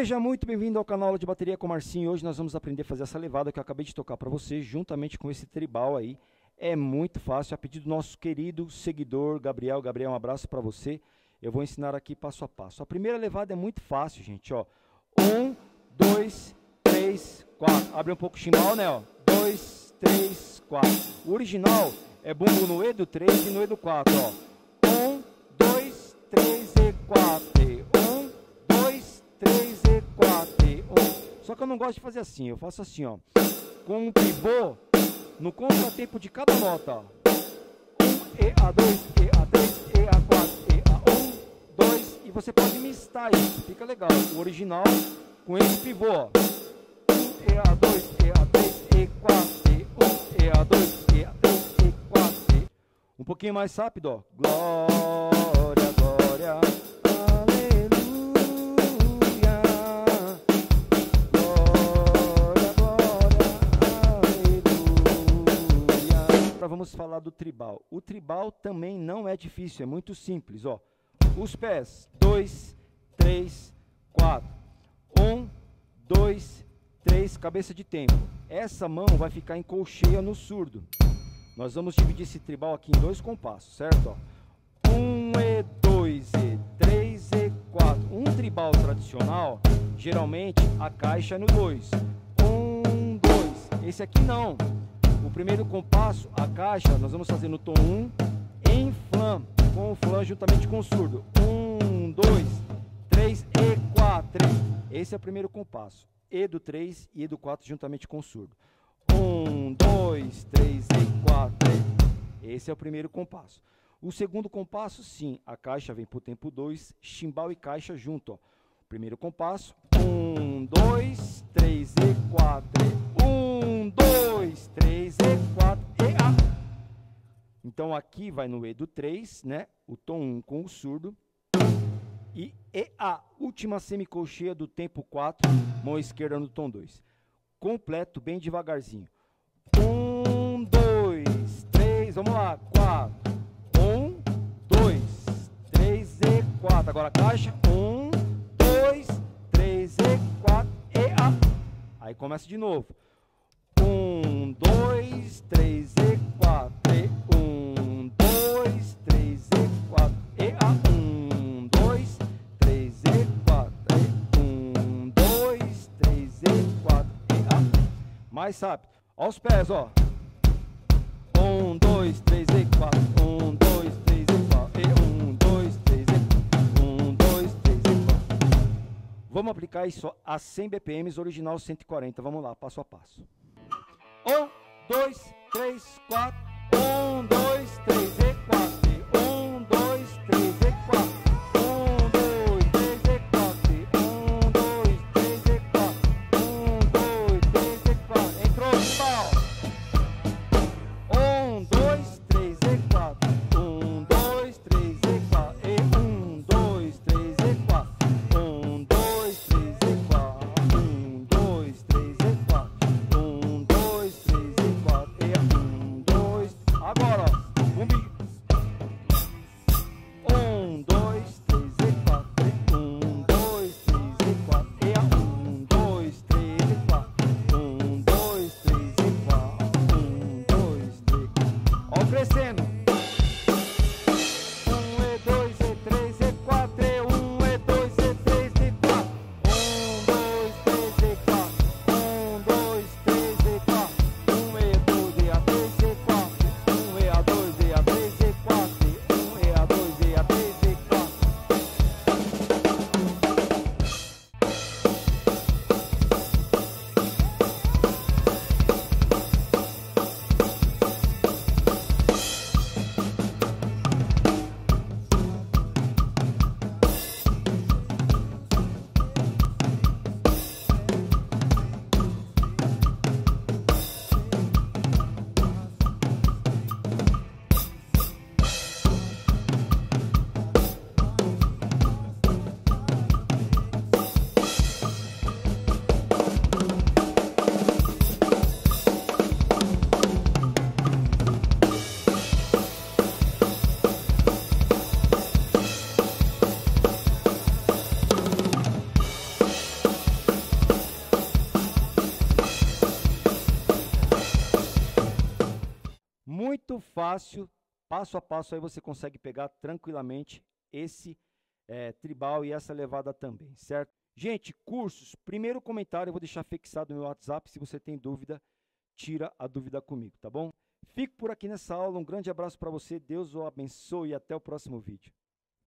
Seja muito bem-vindo ao canal de bateria com Marcinho. Hoje nós vamos aprender a fazer essa levada que eu acabei de tocar para você, juntamente com esse tribal aí. É muito fácil, a pedido do nosso querido seguidor Gabriel. Gabriel, um abraço para você. Eu vou ensinar aqui passo a passo. A primeira levada é muito fácil, gente, ó. 1, 2, 3, 4. Abre um pouco o chimbal, né, ó. 2, 3, 4. O original é bumbo no E do 3 e no E do 4, ó. 1, 2, 3 e 4. 1, 2, 3 e 4. 1. Só que eu não gosto de fazer assim, eu faço assim, ó. Com um pivô no contratempo de cada nota, ó. 1, E, A2, E, A3, E, A4, E, A1, 2. E você pode mistar isso, fica legal. O original com esse pivô, ó. 1, E, A2, E, A3, E, 4, E, 1, E, A2, E, A3, E, 4, E. Um pouquinho mais rápido, ó. Glória, glória, aleluia. Glória, glória, aleluia. Agora vamos falar do tribal. O tribal também não é difícil, é muito simples, ó. Os pés, 2, 3, 4. 1, 2, 3, cabeça de tempo. Essa mão vai ficar em colcheia no surdo. Nós vamos dividir esse tribal aqui em 2 compassos, certo? Ó. 1 e 2 e 3 e 4. Um tribal tradicional, geralmente a caixa é no 2. 1, 2. Esse aqui não. O primeiro compasso, a caixa, nós vamos fazer no tom 1 em Flam, com o Flam juntamente com o surdo. 1, 2, 3 e 4. Esse é o primeiro compasso. E do 3 e E do 4 juntamente com o surdo. 1, 2, 3 e 4. Esse é o primeiro compasso. O segundo compasso, sim, a caixa vem para o tempo 2, chimbal e caixa junto, ó. Primeiro compasso, 1, 2, 3 e 4. 1, 2, 3 e 4 e A. Então aqui vai no E do 3, né? O tom 1 com o surdo. E a última semicolcheia do tempo 4, mão esquerda no tom 2. Completo, bem devagarzinho. 1, 2, 3, vamos lá, 4. 1, 2, 3 e 4. Agora a caixa, 1, 2, 3 e 4 e A. Aí começa de novo. 1, 2, 3 e 4 e 1, 2, 3 e 4 e A. 1, 2, 3 e 4 e 1, 2, 3 e 4 e A. Mais rápido. Olha os pés, ó. 1, 2, 3 e 4. 1, 2, 3 e 4 e 1, 2, 3 e 4. 1, 2, 3 e 4. Vamos aplicar isso a 100 BPMs, original 140. Vamos lá, passo a passo. 1, 2, 3, 4. 1, 2, 3 e 4. 1, 2, 3 e 4. 1, 2, 3 e 4. 1, 2, 3 e 4. 1, 2, 3 e 4. Entrou o chimbal. 1, 2, 3 e 4. 1, 2, 3 e 4. E 1, 2, 3 e 4. 1, 2, 3 e 4. 1, 2, 3 e 4. 1, 2, 3 e 4. E 1, 2. Agora, ó. muito fácil, passo a passo, aí você consegue pegar tranquilamente esse tribal e essa levada também, certo? Gente, cursos, primeiro comentário eu vou deixar fixado no meu WhatsApp, se você tem dúvida, tira a dúvida comigo, tá bom? Fico por aqui nessa aula, um grande abraço para você, Deus o abençoe e até o próximo vídeo.